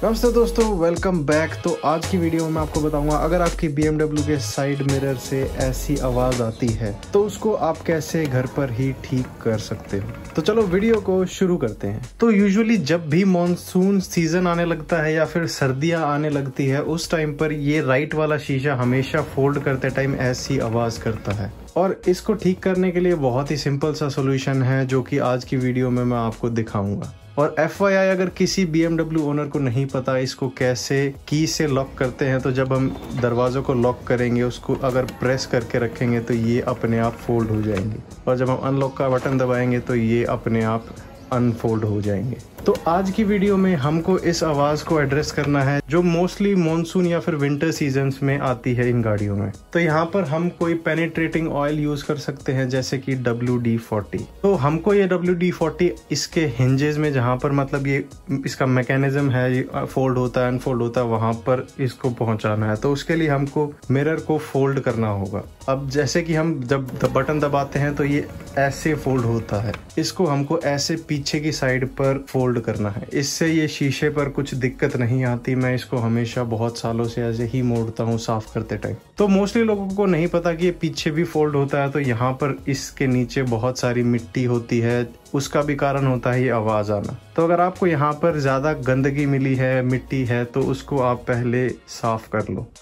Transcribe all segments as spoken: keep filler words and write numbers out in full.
नमस्ते दोस्तों, welcome back. तो आज की वीडियो में मैं आपको बताऊंगा अगर आपकी बी एम डब्ल्यू के साइड मिरर से ऐसी आवाज़ आती है तो उसको आप कैसे घर पर ही ठीक कर सकते हो। तो चलो वीडियो को शुरू करते हैं। तो यूजुअली जब भी मॉनसून सीजन आने लगता है या फिर सर्दियां आने लगती है उस टाइम पर ये राइट वाला शीशा हमेशा फोल्ड करते टाइम ऐसी आवाज़ करता है। और इसको ठीक करने के लिए बहुत ही सिंपल सा सोल्यूशन है जो कि आज की वीडियो में मैं आपको दिखाऊंगा। और एफ वाई आई अगर किसी बी एम डब्ल्यू ओनर को नहीं पता इसको कैसे की से लॉक करते हैं, तो जब हम दरवाज़ों को लॉक करेंगे उसको अगर प्रेस करके रखेंगे तो ये अपने आप फोल्ड हो जाएंगे, और जब हम अनलॉक का बटन दबाएंगे तो ये अपने आप अनफोल्ड हो जाएंगे। तो आज की वीडियो में हमको इस आवाज़ को एड्रेस करना है जो मोस्टली मॉनसून या फिर विंटर सीजन्स में आती है इन गाड़ियों में। तो यहाँ पर हम कोई पेनिट्रेटिंग ऑयल यूज कर सकते हैं जैसे कि डब्ल्यू डी फोर्टी। तो हमको ये डब्ल्यू डी फोर्टी इसके हिंजेस में जहाँ पर मतलब ये इसका मैकेनिज्म है, ये फोल्ड होता है अनफोल्ड होता है, वहां पर इसको पहुंचाना है। तो उसके लिए हमको मिरर को फोल्ड करना होगा। अब जैसे कि हम जब बटन दबाते हैं तो ये ऐसे फोल्ड होता है, इसको हमको ऐसे पीछे की साइड पर फोल्ड करना है। इससे ये शीशे पर कुछ दिक्कत नहीं आती। मैं इसको हमेशा बहुत सालों से ऐसे ही मोड़ता हूँ साफ करते टाइम। तो मोस्टली लोगों को नहीं पता कि ये पीछे भी फोल्ड होता है। तो यहाँ पर इसके नीचे बहुत सारी मिट्टी होती है, उसका भी कारण होता है ये आवाज आना। तो अगर आपको यहाँ पर ज्यादा गंदगी मिली है, मिट्टी है, तो उसको आप पहले साफ कर लो।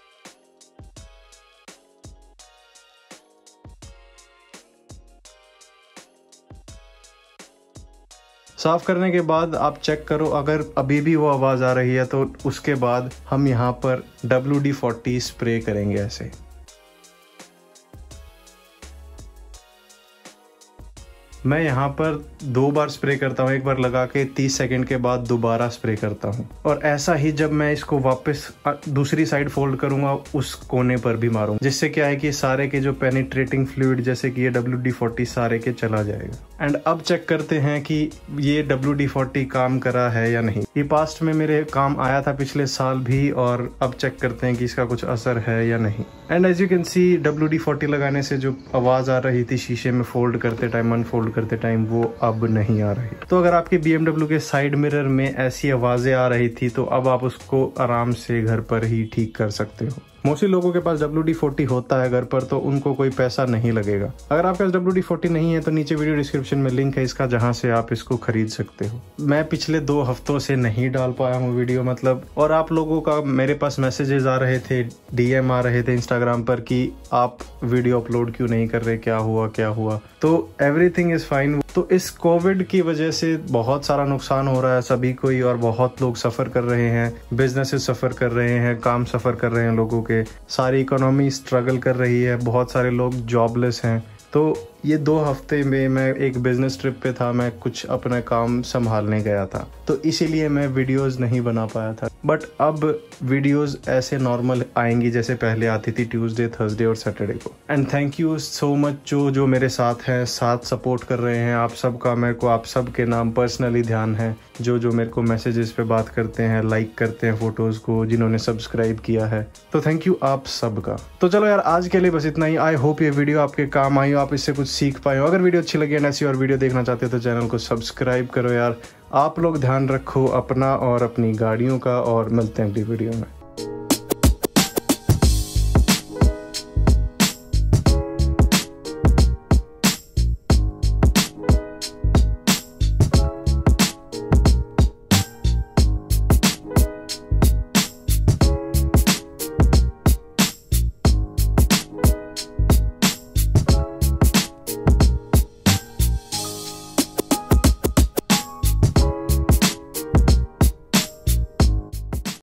साफ करने के बाद आप चेक करो, अगर अभी भी वो आवाज़ आ रही है तो उसके बाद हम यहाँ पर डब्ल्यू डी फोर्टी स्प्रे करेंगे ऐसे। मैं यहाँ पर दो बार स्प्रे करता हूँ, एक बार लगा के तीस सेकंड के बाद दोबारा स्प्रे करता हूँ। और ऐसा ही जब मैं इसको वापस दूसरी साइड फोल्ड करूंगा उस कोने पर भी मारूंगा, जिससे क्या है कि सारे के जो पेनिट्रेटिंग फ्लूइड जैसे कि ये डब्ल्यू डी फोर्टी सारे के चला जाएगा। एंड अब चेक करते हैं कि ये डब्ल्यू डी फोर्टी काम करा है या नहीं। ये पास्ट में मेरे काम आया था पिछले साल भी, और अब चेक करते हैं कि इसका कुछ असर है या नहीं। And as you can see W D forty लगाने से जो आवाज आ रही थी शीशे में फोल्ड करते टाइम अनफोल्ड करते टाइम, वो अब नहीं आ रही। तो अगर आपके बी एम डब्ल्यू के साइड मिरर में ऐसी आवाजें आ रही थी तो अब आप उसको आराम से घर पर ही ठीक कर सकते हो। मोस्टली लोगों के पास डब्ल्यू डी फोर्टी होता है घर पर, तो उनको कोई पैसा नहीं लगेगा। अगर आपके पास डब्ल्यू डी फोर्टी नहीं है तो नीचे वीडियो डिस्क्रिप्शन में लिंक है इसका, जहां से आप इसको खरीद सकते हो। मैं पिछले दो हफ्तों से नहीं डाल पाया हूँ वीडियो मतलब, और आप लोगों का मेरे पास मैसेजेस आ रहे थे, डी एम आ रहे थे इंस्टाग्राम पर कि आप वीडियो अपलोड क्यों नहीं कर रहे, क्या हुआ क्या हुआ। तो एवरीथिंग इज फाइन। तो इस कोविड की वजह से बहुत सारा नुकसान हो रहा है सभी को ही, और बहुत लोग सफर कर रहे हैं, बिजनेसेस सफर कर रहे हैं, काम सफर कर रहे हैं लोगों के, सारी इकोनॉमी स्ट्रगल कर रही है, बहुत सारे लोग जॉबलेस हैं। तो ये दो हफ्ते में मैं एक बिजनेस ट्रिप पे था, मैं कुछ अपना काम संभालने गया था, तो इसीलिए मैं वीडियोस नहीं बना पाया था। बट अब वीडियोस ऐसे नॉर्मल आएंगी जैसे पहले आती थी, ट्यूसडे, थर्सडे और सैटरडे को। And thank you so much जो जो मेरे साथ हैं, साथ सपोर्ट कर रहे हैं। आप सबका मेरे को आप सब के नाम पर्सनली ध्यान है, जो जो मेरे को मैसेजेस पे बात करते हैं, लाइक करते हैं फोटोज को, जिन्होंने सब्सक्राइब किया है, तो थैंक यू आप सबका। तो चलो यार, आज के लिए बस इतना ही। आई होप ये वीडियो आपके काम आई हो, आप इससे कुछ सीख पाए हो। अगर वीडियो अच्छी लगी है ऐसी और वीडियो देखना चाहते हो तो चैनल को सब्सक्राइब करो यार। आप लोग ध्यान रखो अपना और अपनी गाड़ियों का, और मिलते हैं अगली वीडियो में।